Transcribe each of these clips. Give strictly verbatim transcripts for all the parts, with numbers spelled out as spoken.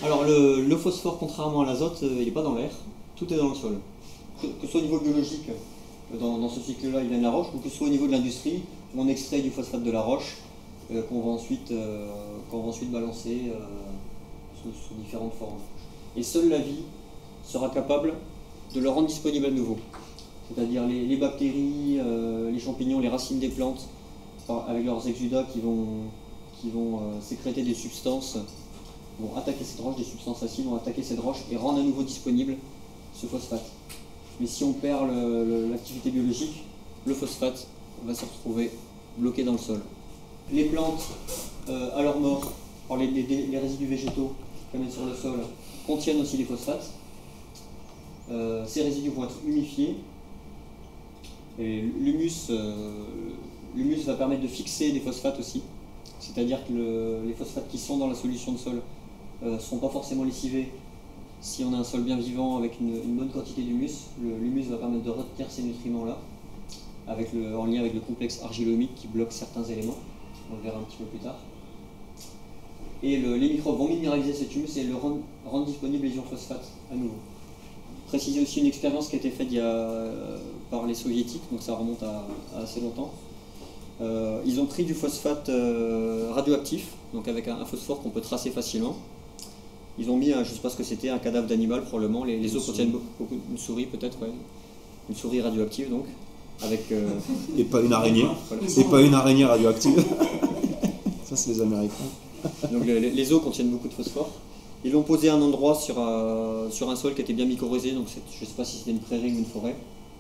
Alors le, le phosphore, contrairement à l'azote, euh, il n'est pas dans l'air, tout est dans le sol. Que, que ce soit au niveau biologique, dans, dans ce cycle-là, il vient de la roche, ou que ce soit au niveau de l'industrie, où on extrait du phosphate de la roche, euh, qu'on va, ensuite, euh, qu'on va ensuite balancer euh, sous, sous différentes formes. Et seule la vie sera capable de le rendre disponible à nouveau. C'est-à-dire les, les bactéries, euh, les champignons, les racines des plantes, par, avec leurs exudats qui vont, qui vont euh, sécréter des substances, vont attaquer cette roche, des substances acides vont attaquer cette roche et rendre à nouveau disponible ce phosphate. Mais si on perd l'activité biologique, le phosphate va se retrouver bloqué dans le sol. Les plantes, euh, à leur mort, par les, les, les résidus végétaux qu'elles mettent sur le sol, contiennent aussi des phosphates. Euh, ces résidus vont être humifiés. Et l'humus euh, l'humus va permettre de fixer des phosphates aussi. C'est-à-dire que le, les phosphates qui sont dans la solution de sol ne euh, seront pas forcément lessivés. Si on a un sol bien vivant avec une, une bonne quantité d'humus, l'humus va permettre de retenir ces nutriments-là, avec le, en lien avec le complexe argilo-humique qui bloque certains éléments. On le verra un petit peu plus tard. Et le, les microbes vont minéraliser cet humus et le rendre, rendre disponible les ions phosphates à nouveau. Préciser aussi une expérience qui a été faite il y a, euh, par les soviétiques, donc ça remonte à, à assez longtemps. Euh, ils ont pris du phosphate euh, radioactif, donc avec un, un phosphore qu'on peut tracer facilement. Ils ont mis, un, je ne sais pas ce que c'était, un cadavre d'animal probablement. Les, les os contiennent beaucoup, une souris peut-être, ouais. Une souris radioactive donc. Avec, euh... Et pas une araignée. Voilà. Et pas une araignée radioactive. Ça c'est les Américains. Donc les, les os contiennent beaucoup de phosphore. Ils l'ont posé à un endroit sur, euh, sur un sol qui était bien mycorhizé, donc je ne sais pas si c'était une prairie ou une forêt.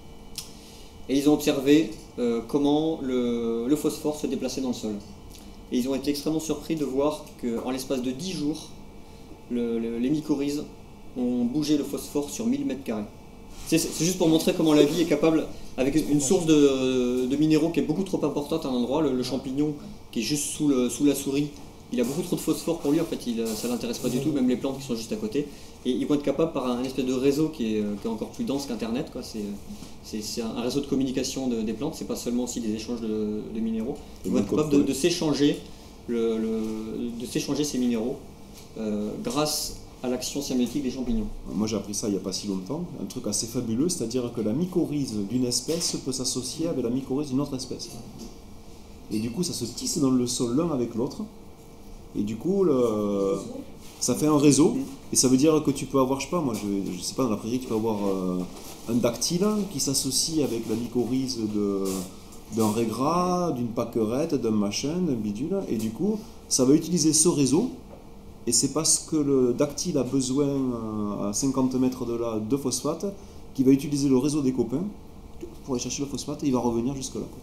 Et ils ont observé euh, comment le, le phosphore se déplaçait dans le sol. Et ils ont été extrêmement surpris de voir qu'en l'espace de dix jours, le, le, les mycorhizes ont bougé le phosphore sur mille mètres carrés. C'est juste pour montrer comment la vie est capable, avec une source de, de minéraux qui est beaucoup trop importante à un endroit, le, le champignon qui est juste sous, le, sous la souris, il a beaucoup trop de phosphore pour lui, en fait, il, ça ne l'intéresse pas du tout, même les plantes qui sont juste à côté. Et ils vont être capables, par un espèce de réseau qui est, qui est encore plus dense qu'Internet, c'est un réseau de communication de, des plantes, c'est pas seulement aussi des échanges de, de minéraux. Ils vont être capables de, de s'échanger le, le, de s'échanger ces minéraux euh, grâce à l'action sémiotique des champignons. Moi j'ai appris ça il n'y a pas si longtemps, un truc assez fabuleux, c'est-à-dire que la mycorhize d'une espèce peut s'associer avec la mycorhize d'une autre espèce. Et du coup ça se tisse dans le sol l'un avec l'autre. Et du coup, le, ça fait un réseau, et ça veut dire que tu peux avoir, je sais pas, moi, je, je sais pas, dans la prairie, tu peux avoir euh, un dactyle qui s'associe avec la mycorhize d'un régras, d'une pâquerette, d'un machin, d'un bidule, et du coup, ça va utiliser ce réseau, et c'est parce que le dactyle a besoin, euh, à cinquante mètres de là, de phosphate, qu'il va utiliser le réseau des copains pour aller chercher le phosphate, et il va revenir jusque là, quoi.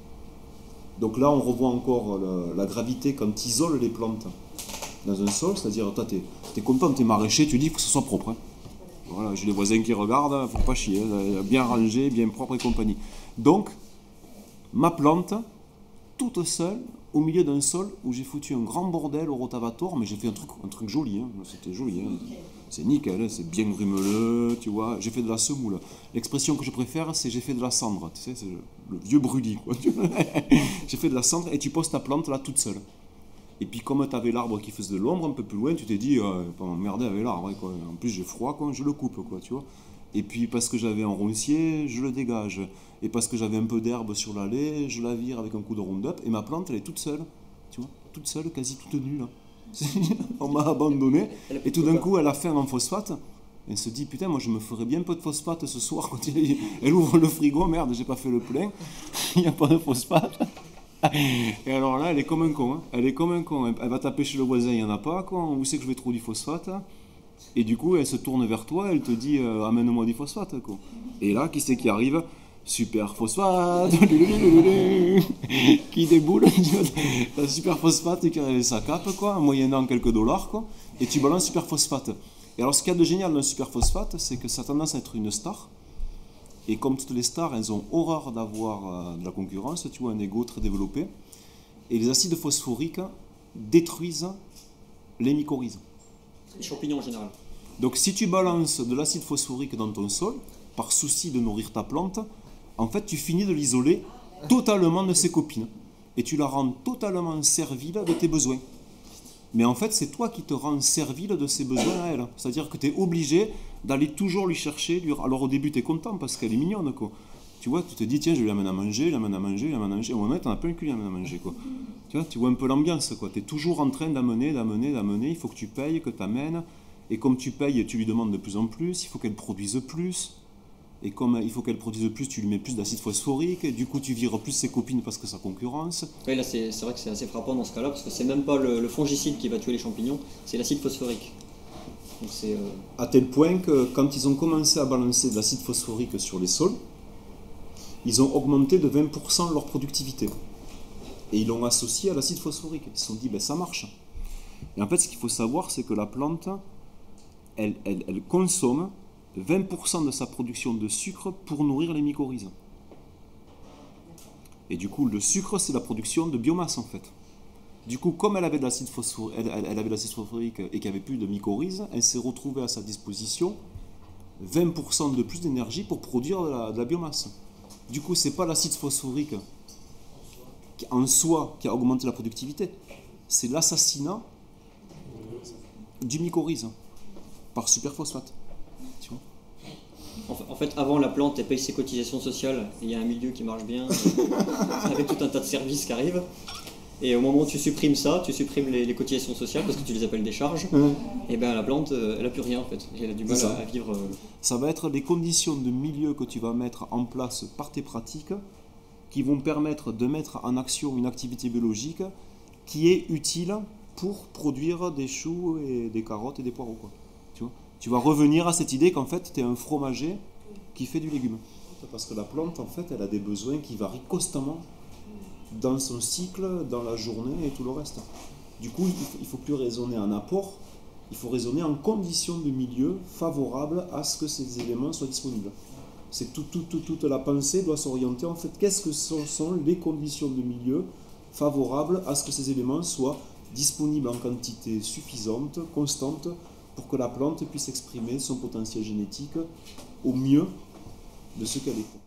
Donc là, on revoit encore la, la gravité quand tu isoles les plantes dans un sol, c'est-à-dire, toi, tu es content, tu es maraîcher, tu dis qu'il faut que ce soit propre. Hein. Voilà, j'ai les voisins qui regardent, faut pas chier, hein, bien rangé, bien propre et compagnie. Donc, ma plante, toute seule, au milieu d'un sol où j'ai foutu un grand bordel au rotavator, mais j'ai fait un truc, un truc joli, hein. C'était joli. Hein. C'est nickel, c'est bien grumeleux, tu vois. J'ai fait de la semoule. L'expression que je préfère, c'est j'ai fait de la cendre. Tu sais, c'est le, le vieux brûlis, quoi. J'ai fait de la cendre et tu poses ta plante là toute seule. Et puis comme tu avais l'arbre qui faisait de l'ombre un peu plus loin, tu t'es dit, euh, pas m'emmerder avec l'arbre, quoi. En plus j'ai froid, quoi, je le coupe, quoi, tu vois. Et puis parce que j'avais un roncier, je le dégage. Et parce que j'avais un peu d'herbe sur l'allée, je la vire avec un coup de round-up. Et ma plante, elle est toute seule, tu vois, toute seule, quasi toute nue, là. On m'a abandonné, et tout d'un coup elle a faim en phosphate. Elle se dit putain, moi je me ferais bien un peu de phosphate ce soir. Quand il... elle ouvre le frigo, merde, j'ai pas fait le plein, il n'y a pas de phosphate. Et alors là, elle est comme un con, hein. Elle est comme un con. Elle va taper chez le voisin, il n'y en a pas, quoi. Où c'est que je vais trouver du phosphate? Et du coup, elle se tourne vers toi, elle te dit euh, amène-moi du phosphate, quoi. Et là, qui c'est qui arrive? Super phosphate qui déboule, la super phosphate qui arrive sa cape, quoi, moyennant quelques dollars, quoi, et tu balances super phosphate. Et alors ce qu'il y a de génial dans le super phosphate, c'est que ça a tendance à être une star, et comme toutes les stars, elles ont horreur d'avoir euh, de la concurrence, tu vois, un ego très développé, et les acides phosphoriques détruisent les mycorhizes. Les champignons en général. Donc si tu balances de l'acide phosphorique dans ton sol, par souci de nourrir ta plante, en fait, tu finis de l'isoler totalement de ses copines. Et tu la rends totalement servile de tes besoins. Mais en fait, c'est toi qui te rends servile de ses besoins à elle. C'est-à-dire que tu es obligé d'aller toujours lui chercher. Lui... Alors au début, tu es content parce qu'elle est mignonne, quoi. Tu vois, tu te dis, tiens, je lui amène à manger, je lui amène à manger, je lui amène à manger. Au moment, tu en as plein le cul, lui amène à manger, quoi. Tu vois, tu vois un peu l'ambiance, quoi. Tu es toujours en train d'amener, d'amener, d'amener. Il faut que tu payes, que tu amènes. Et comme tu payes, tu lui demandes de plus en plus. Il faut qu'elle produise plus. Et comme il faut qu'elle produise plus, tu lui mets plus d'acide phosphorique. Et du coup, tu vires plus ses copines parce que ça concurrence. Oui, là, c'est vrai que c'est assez frappant dans ce cas-là, parce que c'est même pas le, le fongicide qui va tuer les champignons, c'est l'acide phosphorique. Donc c'est... Euh... À tel point que quand ils ont commencé à balancer de l'acide phosphorique sur les sols, ils ont augmenté de vingt pour cent leur productivité. Et ils l'ont associé à l'acide phosphorique. Ils se sont dit, ben ça marche. Et en fait, ce qu'il faut savoir, c'est que la plante, elle, elle, elle consomme vingt pour cent de sa production de sucre pour nourrir les mycorhizes. Et du coup, le sucre, c'est la production de biomasse, en fait. Du coup, comme elle avait de l'acide phosphorique, elle, elle, elle avait de l'acide phosphorique et qu'il n'y avait plus de mycorhizes, elle s'est retrouvée à sa disposition vingt pour cent de plus d'énergie pour produire de la, de la biomasse. Du coup, ce n'est pas l'acide phosphorique qui, en soi qui a augmenté la productivité, c'est l'assassinat du mycorhize par superphosphate. Tu vois ? En fait, avant la plante, elle paye ses cotisations sociales, et il y a un milieu qui marche bien, avec tout un tas de services qui arrivent. Et au moment où tu supprimes ça, tu supprimes les, les cotisations sociales, parce que tu les appelles des charges, mmh. et bien la plante, elle n'a plus rien en fait. Elle a du mal à, à vivre. Euh... Ça va être les conditions de milieu que tu vas mettre en place par tes pratiques qui vont permettre de mettre en action une activité biologique qui est utile pour produire des choux et des carottes et des poireaux, quoi. Tu vois ? Tu vas revenir à cette idée qu'en fait, tu es un fromager qui fait du légume. Parce que la plante, en fait, elle a des besoins qui varient constamment dans son cycle, dans la journée et tout le reste. Du coup, il ne faut plus raisonner en apport, il faut raisonner en conditions de milieu favorables à ce que ces éléments soient disponibles. C'est tout, tout, tout, toute la pensée doit s'orienter, en fait, qu'est-ce que sont, sont les conditions de milieu favorables à ce que ces éléments soient disponibles en quantité suffisante, constante, pour que la plante puisse exprimer son potentiel génétique au mieux de ce qu'elle est.